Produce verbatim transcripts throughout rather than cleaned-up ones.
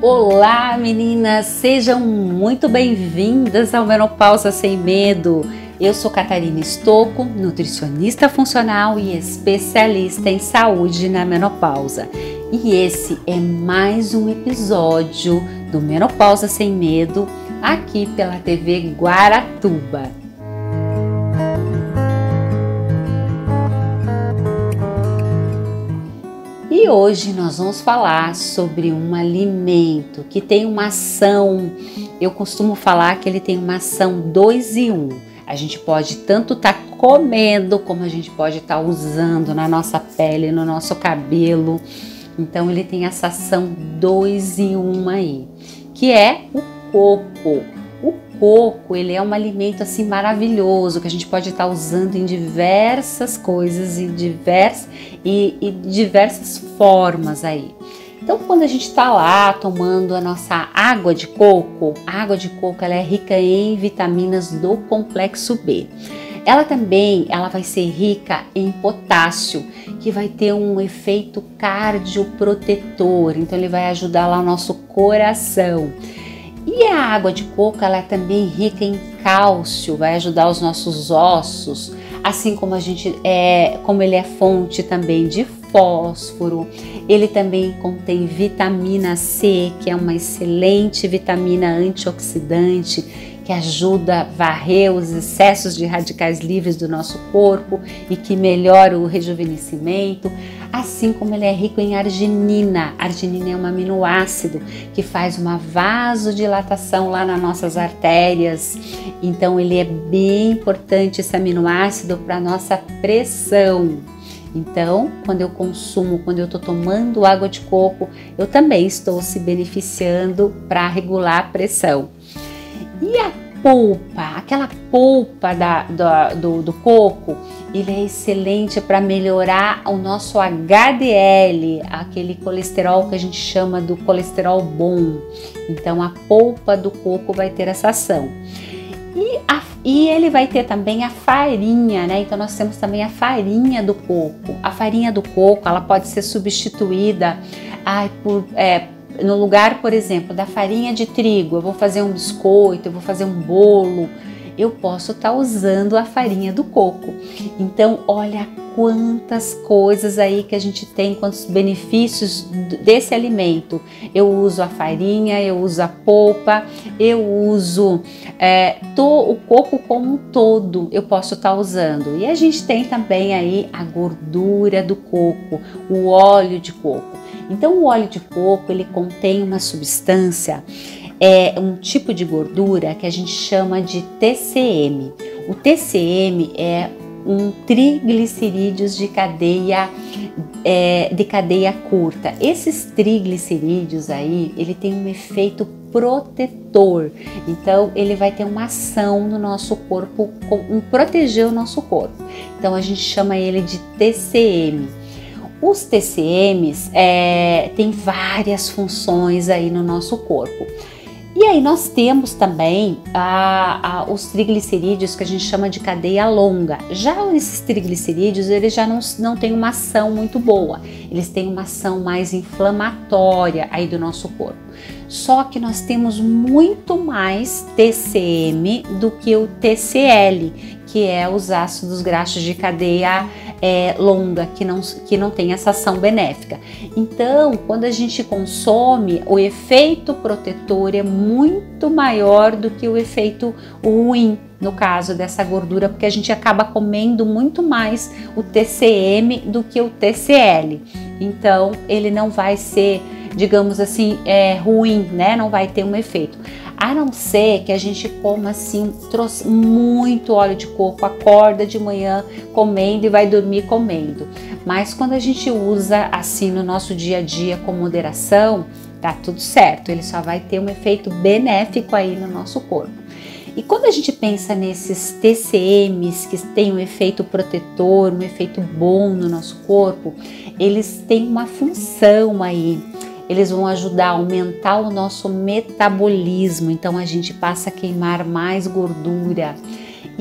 Olá meninas, sejam muito bem-vindas ao Menopausa Sem Medo. Eu sou Catarina Stocco, nutricionista funcional e especialista em saúde na menopausa. E esse é mais um episódio do Menopausa Sem Medo, aqui pela T V Guaratuba. E hoje nós vamos falar sobre um alimento que tem uma ação, eu costumo falar que ele tem uma ação dois em um. A gente pode tanto estar tá comendo, como a gente pode estar tá usando na nossa pele, no nosso cabelo. Então ele tem essa ação dois em um aí, que é o coco. O coco, ele é um alimento assim maravilhoso que a gente pode estar usando em diversas coisas e, divers, e, e diversas formas aí. Então, quando a gente está lá tomando a nossa água de coco, a água de coco ela é rica em vitaminas do complexo B. Ela também ela vai ser rica em potássio, que vai ter um efeito cardioprotetor, então ele vai ajudar lá o nosso coração. E a água de coco ela é também rica em cálcio, vai ajudar os nossos ossos, assim como a gente é, como ele é fonte também de fósforo. Ele também contém vitamina C, que é uma excelente vitamina antioxidante, que ajuda a varrer os excessos de radicais livres do nosso corpo e que melhora o rejuvenescimento, assim como ele é rico em arginina. A arginina é um aminoácido que faz uma vasodilatação lá nas nossas artérias, então ele é bem importante esse aminoácido para a nossa pressão. Então, quando eu consumo, quando eu estou tomando água de coco, eu também estou se beneficiando para regular a pressão. E a polpa, aquela polpa da, da, do, do coco, ele é excelente para melhorar o nosso H D L, aquele colesterol que a gente chama do colesterol bom. Então a polpa do coco vai ter essa ação. E, a, e ele vai ter também a farinha, né? Então nós temos também a farinha do coco. A farinha do coco, ela pode ser substituída ai, por... É, no lugar, por exemplo, da farinha de trigo, eu vou fazer um biscoito, eu vou fazer um bolo, eu posso estar usando a farinha do coco. Então, olha quantas coisas aí que a gente tem, quantos benefícios desse alimento. Eu uso a farinha, eu uso a polpa, eu uso é, to, o coco como um todo, eu posso estar usando. E a gente tem também aí a gordura do coco, o óleo de coco. Então o óleo de coco ele contém uma substância, é um tipo de gordura que a gente chama de T C M. O T C M é um triglicerídeos de cadeia é, de cadeia curta. Esses triglicerídeos aí, ele tem um efeito protetor. Então ele vai ter uma ação no nosso corpo, um proteger o nosso corpo. Então a gente chama ele de T C M. Os T C Ms é, têm várias funções aí no nosso corpo. E aí nós temos também a, a, os triglicerídeos que a gente chama de cadeia longa. Já esses triglicerídeos, eles já não, não têm uma ação muito boa. Eles têm uma ação mais inflamatória aí do nosso corpo. Só que nós temos muito mais T C M do que o T C L, que é os ácidos graxos de cadeia é, longa, que não, que não tem essa ação benéfica. Então, quando a gente consome, o efeito protetor é muito maior do que o efeito ruim, no caso dessa gordura, porque a gente acaba comendo muito mais o T C M do que o T C L. Então, ele não vai ser, digamos assim, é, ruim, né? Não vai ter um efeito. A não ser que a gente coma assim, trouxe muito óleo de coco, acorda de manhã comendo e vai dormir comendo. Mas quando a gente usa assim no nosso dia a dia com moderação, tá tudo certo. Ele só vai ter um efeito benéfico aí no nosso corpo. E quando a gente pensa nesses T C Ms que têm um efeito protetor, um efeito bom no nosso corpo, eles têm uma função aí. Eles vão ajudar a aumentar o nosso metabolismo, então a gente passa a queimar mais gordura.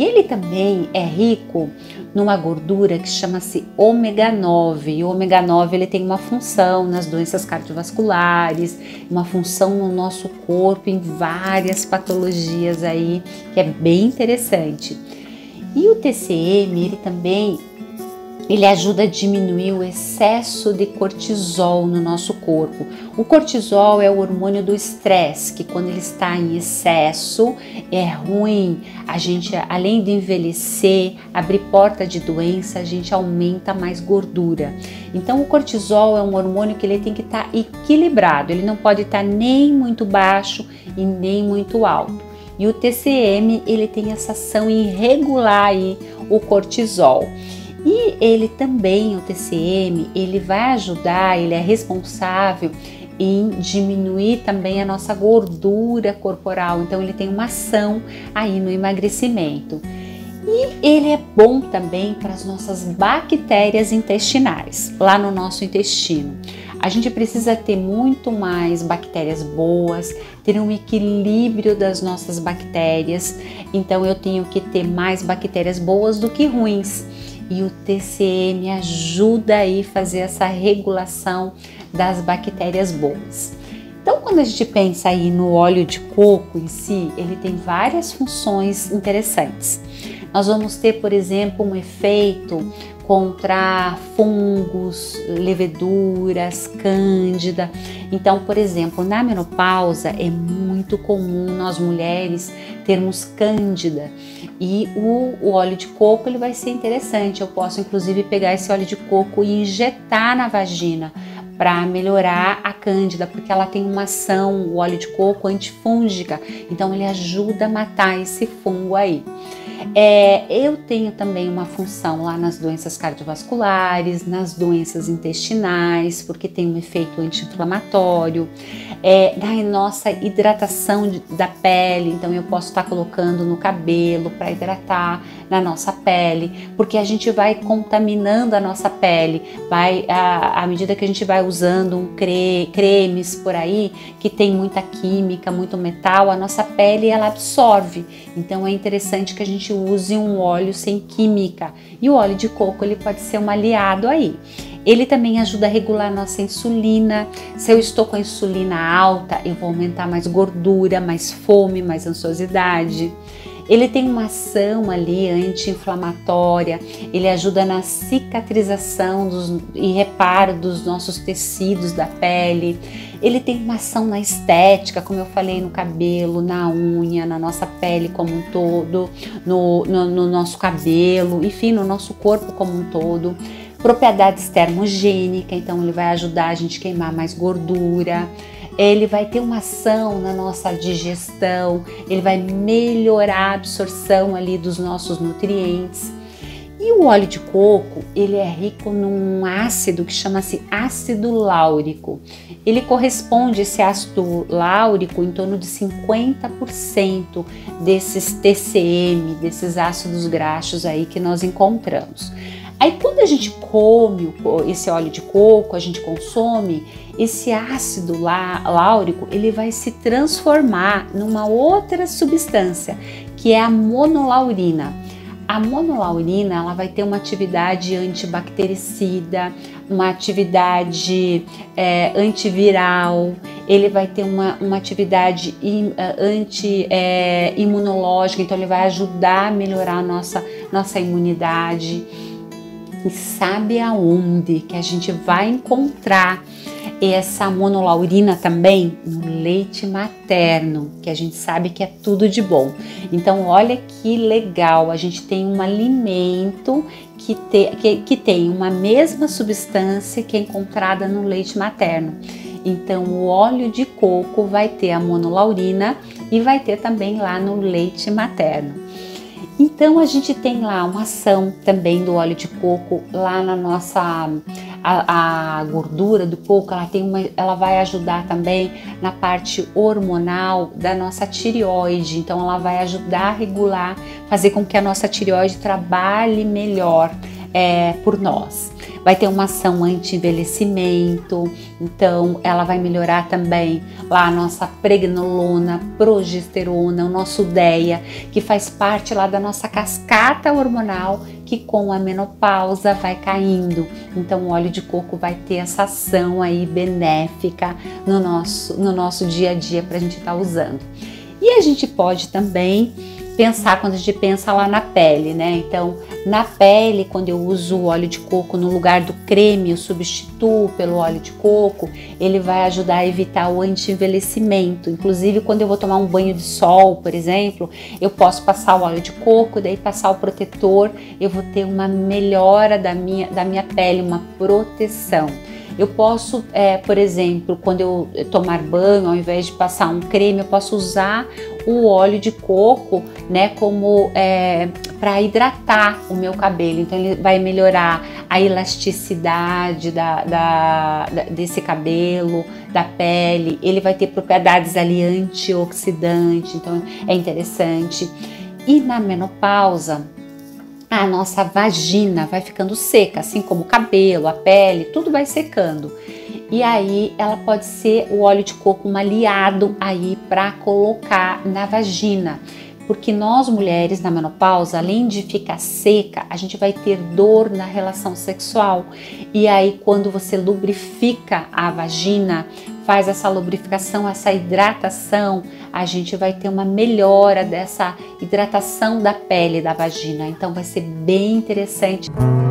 E ele também é rico numa gordura que chama-se ômega nove. E o ômega nove ele tem uma função nas doenças cardiovasculares, uma função no nosso corpo em várias patologias aí, que é bem interessante. E o T C M, ele também ele ajuda a diminuir o excesso de cortisol no nosso corpo. O cortisol é o hormônio do estresse, que quando ele está em excesso é ruim. A gente, além de envelhecer, abrir porta de doença, a gente aumenta mais gordura. Então o cortisol é um hormônio que ele tem que estar equilibrado, ele não pode estar nem muito baixo e nem muito alto. E o T C M, ele tem essa ação em regular aí o cortisol. E ele também, o T C M, ele vai ajudar, ele é responsável em diminuir também a nossa gordura corporal. Então ele tem uma ação aí no emagrecimento. E ele é bom também para as nossas bactérias intestinais, lá no nosso intestino. A gente precisa ter muito mais bactérias boas, ter um equilíbrio das nossas bactérias. Então eu tenho que ter mais bactérias boas do que ruins. E o T C M ajuda aí a fazer essa regulação das bactérias boas. Então, quando a gente pensa aí no óleo de coco em si, ele tem várias funções interessantes. Nós vamos ter, por exemplo, um efeito contra fungos, leveduras, cândida. Então, por exemplo, na menopausa é muito comum nós mulheres termos cândida e o, o óleo de coco ele vai ser interessante. Eu posso inclusive pegar esse óleo de coco e injetar na vagina para melhorar a cândida, porque ela tem uma ação, o óleo de coco, antifúngica, então ele ajuda a matar esse fungo aí. É, eu tenho também uma função lá nas doenças cardiovasculares, nas doenças intestinais, porque tem um efeito anti-inflamatório, é, na nossa hidratação de, da pele, então eu posso estar colocando no cabelo para hidratar na nossa pele, porque a gente vai contaminando a nossa pele, vai, à, à medida que a gente vai usando um cre, cremes por aí, que tem muita química, muito metal, a nossa pele ela absorve, então é interessante que a gente use um óleo sem química, e o óleo de coco ele pode ser um aliado aí. Ele também ajuda a regular a nossa insulina. Se eu estou com a insulina alta, eu vou aumentar mais gordura, mais fome, mais ansiosidade. Ele tem uma ação ali anti-inflamatória, ele ajuda na cicatrização dos, e reparo dos nossos tecidos da pele. Ele tem uma ação na estética, como eu falei, no cabelo, na unha, na nossa pele como um todo, no, no, no nosso cabelo, enfim, no nosso corpo como um todo. Propriedades termogênicas, então ele vai ajudar a gente a queimar mais gordura. Ele vai ter uma ação na nossa digestão, ele vai melhorar a absorção ali dos nossos nutrientes. E o óleo de coco, ele é rico num ácido que chama-se ácido láurico. Ele corresponde, esse ácido láurico, em torno de cinquenta por cento desses T C M, desses ácidos graxos aí que nós encontramos. Aí quando a gente come esse óleo de coco, a gente consome, esse ácido láurico, ele vai se transformar numa outra substância, que é a monolaurina. A monolaurina, ela vai ter uma atividade antibactericida, uma atividade é, antiviral, ele vai ter uma, uma atividade anti-imunológica, é, então ele vai ajudar a melhorar a nossa, nossa imunidade. E sabe aonde que a gente vai encontrar essa monolaurina também? No leite materno, que a gente sabe que é tudo de bom. Então olha que legal, a gente tem um alimento que, te, que, que tem uma mesma substância que é encontrada no leite materno. Então o óleo de coco vai ter a monolaurina e vai ter também lá no leite materno. Então a gente tem lá uma ação também do óleo de coco lá na nossa a, a gordura do coco, ela tem uma, ela vai ajudar também na parte hormonal da nossa tireoide. Então ela vai ajudar a regular, fazer com que a nossa tireoide trabalhe melhor é, por nós. Vai ter uma ação anti-envelhecimento, então ela vai melhorar também lá a nossa pregnolona, progesterona, o nosso D E A, que faz parte lá da nossa cascata hormonal, que com a menopausa vai caindo. Então o óleo de coco vai ter essa ação aí benéfica no nosso, no nosso dia a dia para a gente estar usando. E a gente pode também pensar, quando a gente pensa lá na pele, né? Então, na pele, quando eu uso o óleo de coco no lugar do creme, eu substituo pelo óleo de coco, ele vai ajudar a evitar o anti-envelhecimento. Inclusive, quando eu vou tomar um banho de sol, por exemplo, eu posso passar o óleo de coco, daí passar o protetor, eu vou ter uma melhora da minha, da minha pele, uma proteção. Eu posso, é, por exemplo, quando eu tomar banho, ao invés de passar um creme, eu posso usar o óleo de coco, né, como é, para hidratar o meu cabelo. Então ele vai melhorar a elasticidade da, da, da, desse cabelo, da pele. Ele vai ter propriedades ali antioxidantes, então é interessante. E na menopausa, a nossa vagina vai ficando seca, assim como o cabelo, a pele, tudo vai secando. E aí ela pode ser o óleo de coco um aliado aí para colocar na vagina. Porque nós mulheres na menopausa, além de ficar seca, a gente vai ter dor na relação sexual. E aí quando você lubrifica a vagina, faz essa lubrificação, essa hidratação, a gente vai ter uma melhora dessa hidratação da pele da vagina. Então vai ser bem interessante.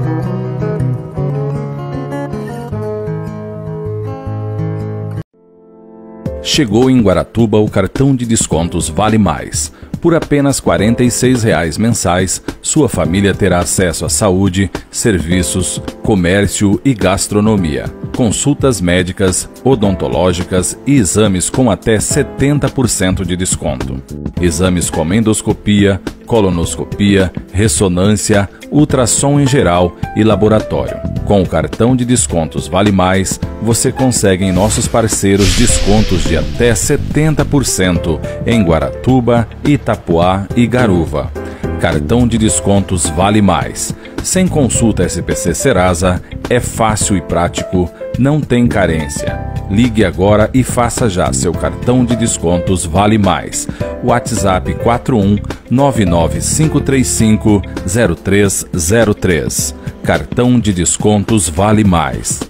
Chegou em Guaratuba o cartão de descontos Vale Mais. Por apenas quarenta e seis reais mensais, sua família terá acesso à saúde, serviços, comércio e gastronomia, consultas médicas, odontológicas e exames com até setenta por cento de desconto. Exames como endoscopia, colonoscopia, ressonância, ultrassom em geral e laboratório. Com o cartão de descontos Vale Mais, você consegue em nossos parceiros descontos de até setenta por cento em Guaratuba, Itapuá e Garuva. Cartão de descontos Vale Mais. Sem consulta S P C Serasa, é fácil e prático, não tem carência. Ligue agora e faça já seu cartão de descontos Vale Mais. WhatsApp quatro um nove nove cinco três cinco zero três zero três. Cartão de descontos Vale Mais.